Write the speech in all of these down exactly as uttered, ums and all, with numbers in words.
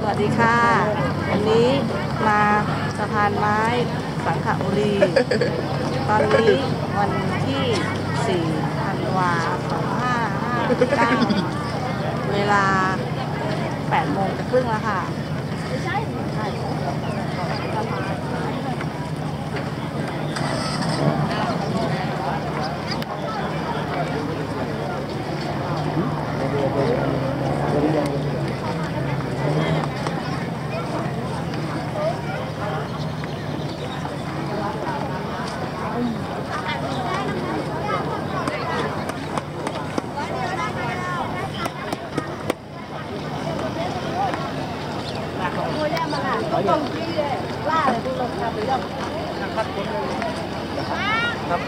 วัสดีค่ะวันนี้มาสะพานไม้สังขบุรี ตอนนี้วันที่สี่ธันวาคมสองพันห้าร้อยห้าสิบเก้าเวลาแปดโมงครึ่งแล้วค่ะต้องที่ล่าเลยดูลงทำไปยังคัดคนเลยครับ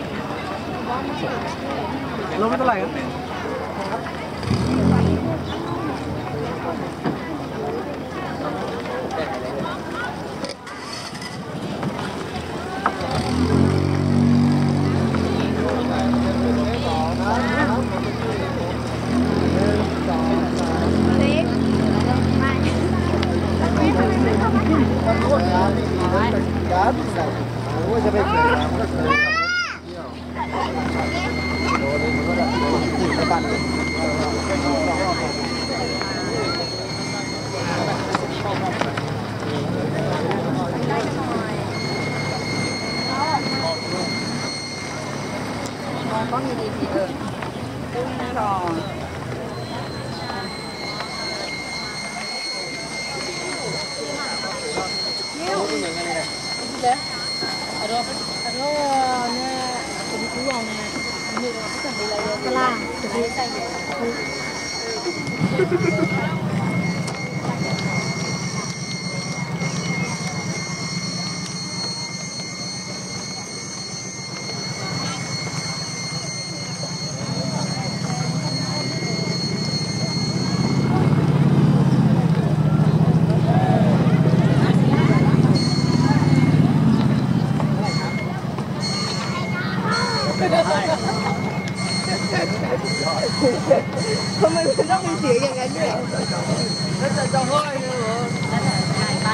ลงไม่เท่าไหร่ครับจะไปเกิดมันก็เกิดโดนมันก็แบบขี่ไปปั่นก็มีดีทีเออซึ่งรอAduh, aduh, ni aku kurang ni. Ni aku tak boleh lagi. Kelah, saya saya.ทำไมมันต้องมีเสียงอย่างนั้นด้วยแล้วจะจะห้อยเลยเหรอแล้วแต่ไหนไป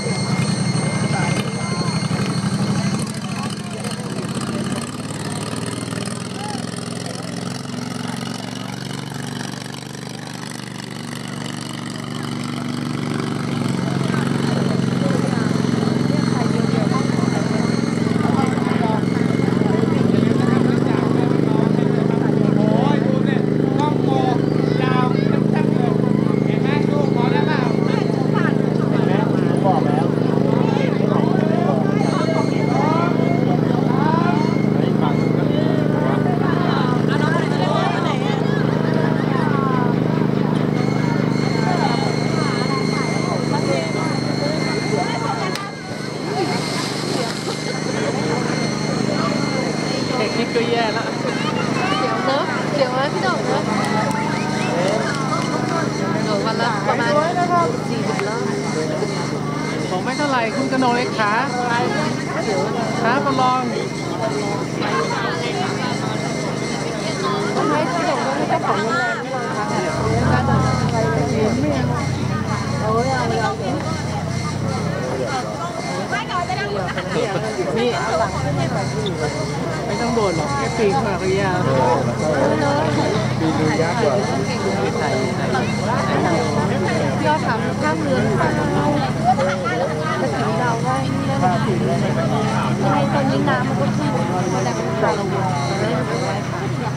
คิดก็แย่แล้วเสียวเนอะเสียวนะพี่ดอกเนอะเออวันละประมาณสี่สิบรอบผมไม่เท่าไหร่คุณกระโนเล็กขาขาประลองทำไมพี่ดอกไม่เจ้าของโรงแรมไม่ลองคะการทำอะไรเลยไม่เอาโอ้ยเอาเอานี่หลังไม่ต้องโดดหรอกแค่ปีนมาก็ยากปีนดูยากกว่าพี่เราทำข้ามเรือนค่ะจะถึงเราได้ไม่ได้ถึงเลยในตอนนี้น้ำมันก็ขึ้นมาแต่มันไหลลงมาได้ไม่ไหวค่ะ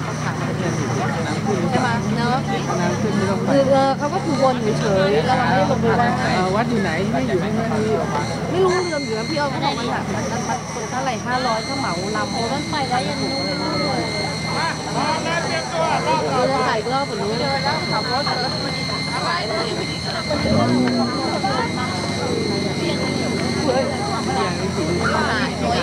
ใช่ไหมเนอะคือเขาก็คือวนเฉยๆแล้วเราไม่ได้ลงไปว่าวัดอยู่ไหนไม่อยู่ไม่ไม่ไม่รู้เรื่องอยู่นะพี่อ้อมเขาบอกมันแบบมันมันเท่าไหร่ห้าร้อยถ้าเหมาลำโอ้ต้นไปได้ยันนู้นเลยเราจะถ่ายรอบแบบนู้นแล้วขับรถเลยถ่ายเลยอย่างนี้ถือถ่ายด้วย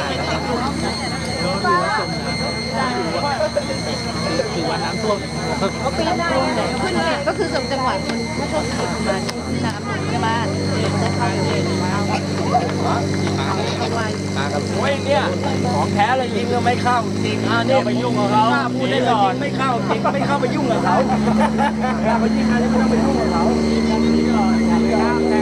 ถือว่าน้ำท่วมก็ปีนได้ขึ้นเนี่ยก็คือสมจังหวัดมันไม่ต้องติดมาที่น้ำหนุนใช่ไหมได้เข้าเองมาโอ้ยเนี่ยของแท้เลยยิงก็ไม่เข้าจริงอ่าเนี่ยไปยุ่งกับเขาพูดได้หลอดไม่เข้าจริงไม่เข้าไปยุ่งกับเขาอย่าไปยิงอะไรไม่ต้องไปยุ่งกับเขา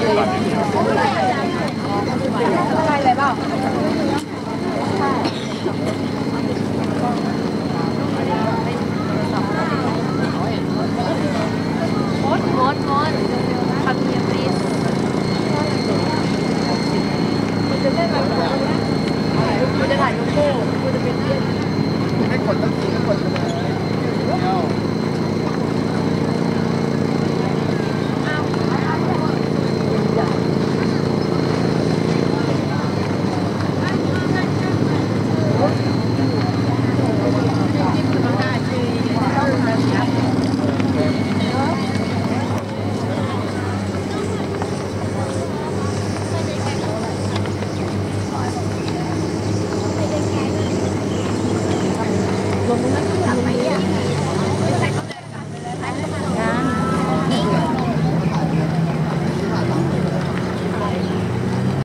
ใช่เลยเปล่า